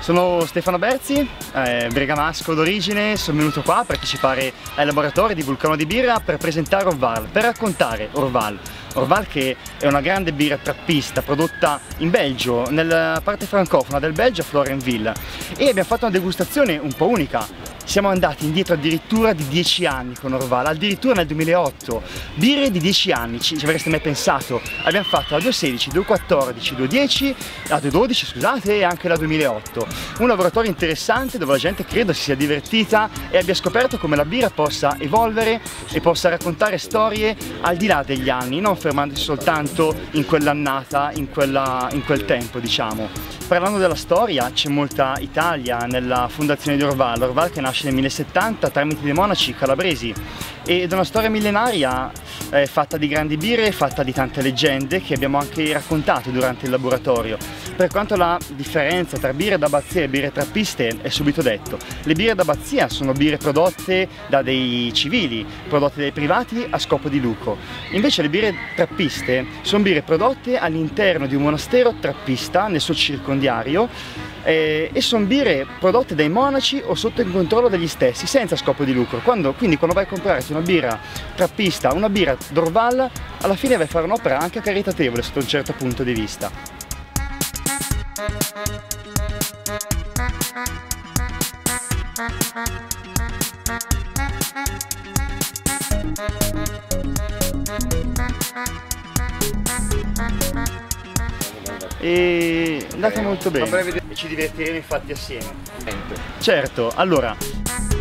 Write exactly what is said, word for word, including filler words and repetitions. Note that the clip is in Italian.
Sono Stefano Berzi, eh, bergamasco d'origine, sono venuto qua a partecipare ai laboratori di Vulcano di Birra per presentare Orval, per raccontare Orval. Orval che è una grande birra trappista prodotta in Belgio, nella parte francofona del Belgio, a Florenville, e abbiamo fatto una degustazione un po' unica. Siamo andati indietro addirittura di dieci anni con Orval, addirittura nel duemilaotto, birre di dieci anni, ci, ci avreste mai pensato? Abbiamo fatto la duemilasedici, duemilaquattordici, duemiladieci, la duemiladodici scusate, e anche la duemilaotto. Un laboratorio interessante dove la gente credo si sia divertita e abbia scoperto come la birra possa evolvere e possa raccontare storie al di là degli anni, non fermandosi soltanto in quell'annata, in, quella, in quel tempo, diciamo. Parlando della storia, c'è molta Italia nella fondazione di Orval, Orval che nasce nel millesettanta tramite dei monaci calabresi, ed è una storia millenaria eh, fatta di grandi birre, fatta di tante leggende che abbiamo anche raccontato durante il laboratorio. Per quanto la differenza tra birre d'abbazia e birre trappiste è subito detto. Le birre d'abbazia sono birre prodotte da dei civili, prodotte dai privati a scopo di lucro. Invece le birre trappiste sono birre prodotte all'interno di un monastero trappista nel suo circondiario, eh, e sono birre prodotte dai monaci o sotto il controllo degli stessi, senza scopo di lucro. Quando, quindi quando vai a comprare una birra trappista, una birra d'Orval, alla fine vai a fare un'opera anche caritatevole sotto un certo punto di vista. E è andata molto bene e ci divertiremo infatti assieme. Certo, allora